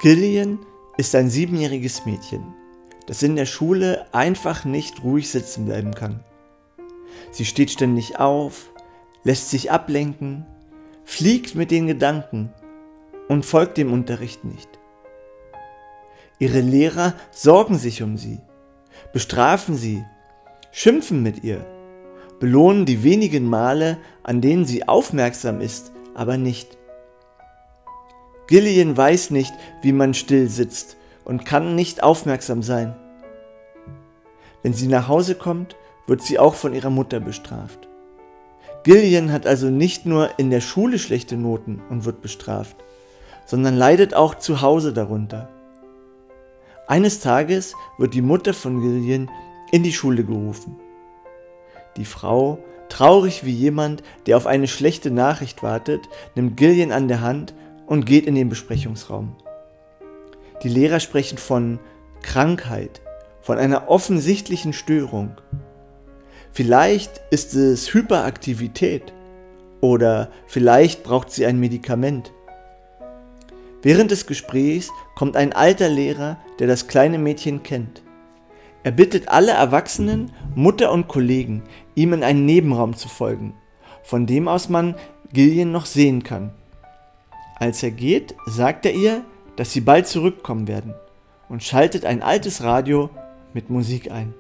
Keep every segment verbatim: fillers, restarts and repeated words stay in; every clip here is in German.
Gillian ist ein siebenjähriges Mädchen, das in der Schule einfach nicht ruhig sitzen bleiben kann. Sie steht ständig auf, lässt sich ablenken, fliegt mit den Gedanken und folgt dem Unterricht nicht. Ihre Lehrer sorgen sich um sie, bestrafen sie, schimpfen mit ihr, belohnen die wenigen Male, an denen sie aufmerksam ist, aber nicht. Gillian weiß nicht, wie man still sitzt und kann nicht aufmerksam sein. Wenn sie nach Hause kommt, wird sie auch von ihrer Mutter bestraft. Gillian hat also nicht nur in der Schule schlechte Noten und wird bestraft, sondern leidet auch zu Hause darunter. Eines Tages wird die Mutter von Gillian in die Schule gerufen. Die Frau, traurig wie jemand, der auf eine schlechte Nachricht wartet, nimmt Gillian an der Hand und geht in den Besprechungsraum. Die Lehrer sprechen von Krankheit, von einer offensichtlichen Störung. Vielleicht ist es Hyperaktivität oder vielleicht braucht sie ein Medikament. Während des Gesprächs kommt ein alter Lehrer, der das kleine Mädchen kennt. Er bittet alle Erwachsenen, Mutter und Kollegen, ihm in einen Nebenraum zu folgen, von dem aus man Gillian noch sehen kann. Als er geht, sagt er ihr, dass sie bald zurückkommen werden und schaltet ein altes Radio mit Musik ein.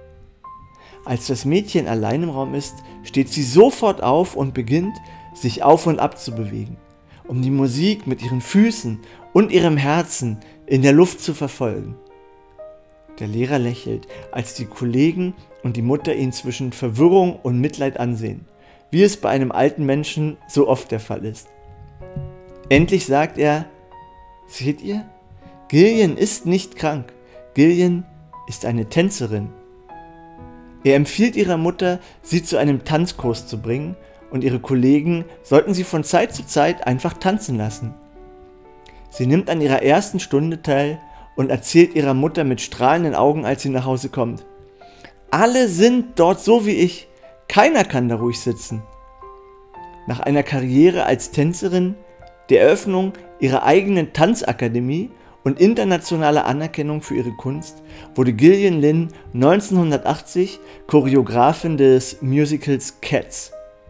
Als das Mädchen allein im Raum ist, steht sie sofort auf und beginnt, sich auf und ab zu bewegen, um die Musik mit ihren Füßen und ihrem Herzen in der Luft zu verfolgen. Der Lehrer lächelt, als die Kollegen und die Mutter ihn zwischen Verwirrung und Mitleid ansehen, wie es bei einem alten Menschen so oft der Fall ist. Endlich sagt er: Seht ihr? Gillian ist nicht krank. Gillian ist eine Tänzerin. Er empfiehlt ihrer Mutter, sie zu einem Tanzkurs zu bringen, und ihre Kollegen sollten sie von Zeit zu Zeit einfach tanzen lassen. Sie nimmt an ihrer ersten Stunde teil und erzählt ihrer Mutter mit strahlenden Augen, als sie nach Hause kommt: Alle sind dort so wie ich. Keiner kann da ruhig sitzen. Nach einer Karriere als Tänzerin, der Eröffnung ihrer eigenen Tanzakademie und internationaler Anerkennung für ihre Kunst wurde Gillian Lynne neunzehnhundertachtzig Choreografin des Musicals Cats.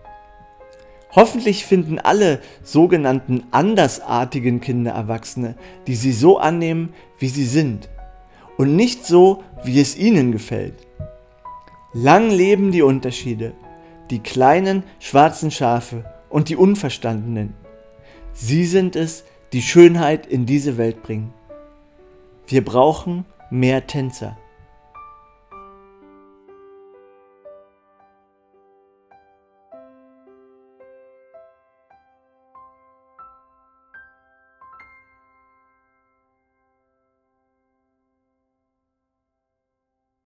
Hoffentlich finden alle sogenannten andersartigen Kinder Erwachsene, die sie so annehmen, wie sie sind, und nicht so, wie es ihnen gefällt. Lang leben die Unterschiede, die kleinen schwarzen Schafe und die Unverstandenen. Sie sind es, die Schönheit in diese Welt bringen. Wir brauchen mehr Tänzer.